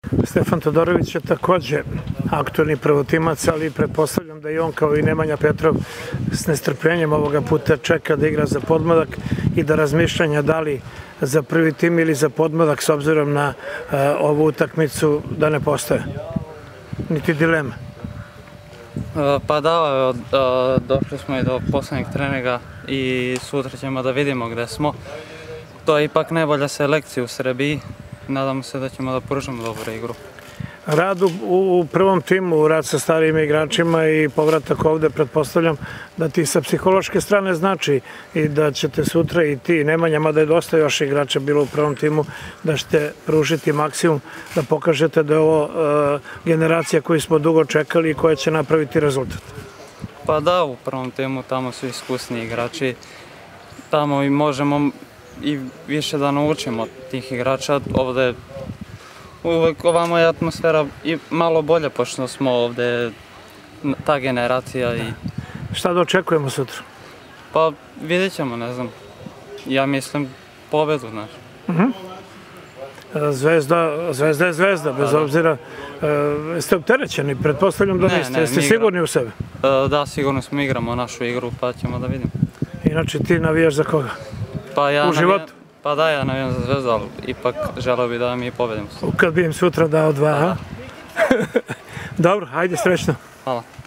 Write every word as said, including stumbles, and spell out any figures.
Stefan Todorović je takođe aktuelni prvotimac, ali pretpostavljam da i on kao i Nemanja Petrov s nestrpljenjem ovoga puta čeka da igra za podmladak i da razmišljanja da li za prvi tim ili za podmladak s obzirom na ovu utakmicu da ne postoje. Niti dilema. Pa da, došli smo i do poslednjeg treninga i sutra ćemo da vidimo gde smo. To je ipak najbolja selekcija u Srbiji. Nadamo se da ćemo da pružimo dobru igru. Rad u prvom timu, rad sa starijim igračima i povratak ovde, pretpostavljam da ti sa psihološke strane znači i da ćete sutra i ti, Nemanja, mada je dosta još igrača bilo u prvom timu, da ćete pružiti maksimum, da pokažete da je ovo generacija koju smo dugo čekali i koja će napraviti rezultat. Pa da, u prvom timu tamo su iskusni igrači, tamo i možemo i više da naučimo od tih igrača. Ovde uvek ovamo je atmosfera i malo bolja, pošto smo ovde ta generacija. Šta da očekujemo sutra? Pa vidjet ćemo, ne znam. Ja mislim pobedu, znaš. Zvezda, Zvezda je Zvezda, bez obzira. Jeste opterećeni? Pretpostavljam da niste. Jeste sigurni u sebe? Da, sigurno smo, igramo našu igru, pa ćemo da vidimo. Inače, ti navijaš za koga? U životu? Pa da, ja navijam za Zvezdu, ali ipak želeo bi da mi pobedimo. Kad bi im sutra dao dva, a? Dobro, hajde, srećno. Hvala.